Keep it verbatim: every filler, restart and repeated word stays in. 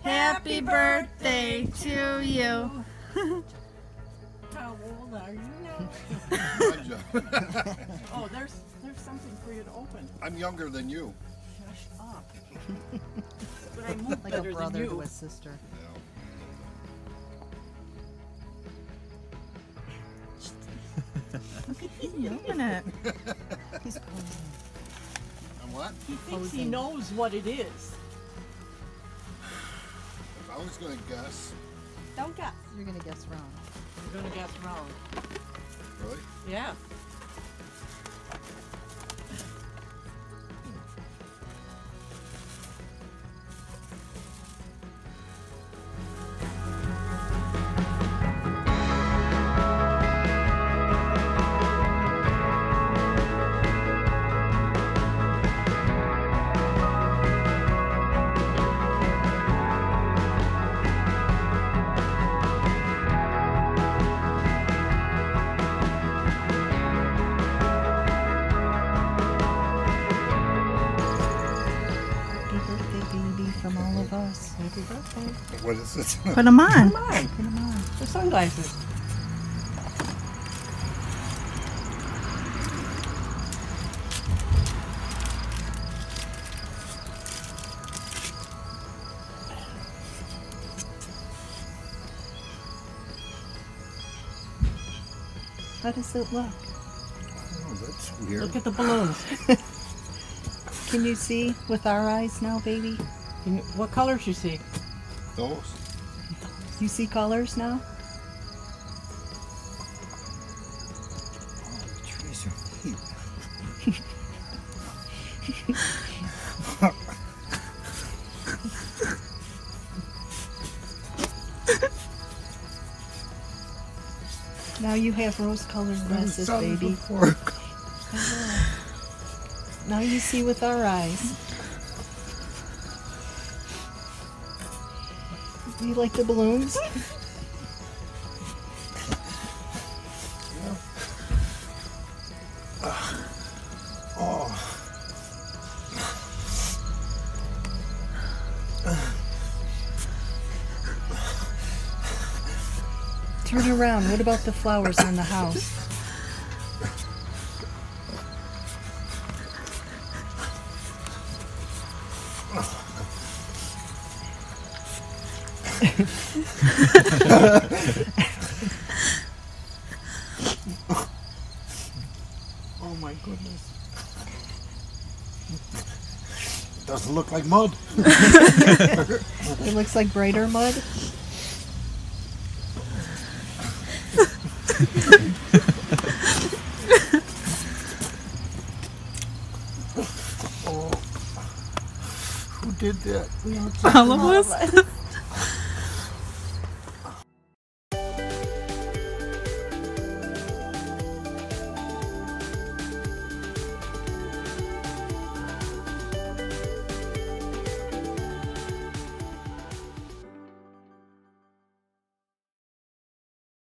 Happy birthday to you. How old are you now? Oh, there's there's something for you to open. I'm younger than you. Shush up. But I move Like a better than brother you. to a sister. Open it. He's posing. And what? He thinks he Posing. knows what it is. If I was going to guess, Don't guess. You're gonna guess wrong. You're gonna guess wrong. really? Yeah. Happy birthday, baby, from all of us. Happy birthday. What is it? Put them on. Come on. Put 'em on. The sunglasses. How does it look? Oh, that's weird. Look at the balloons. Can you see with our eyes now, baby? Can you- What colors you see? Those? You see colors now? Oh, the trees are neat. Now you have rose-colored glasses, Sun baby. before. Now you see with our eyes. Do you like the balloons? Oh, Turn around. What about the flowers on the house? oh my goodness. Doesn't look like mud. It looks like brighter mud. Oh, who did that? All of us.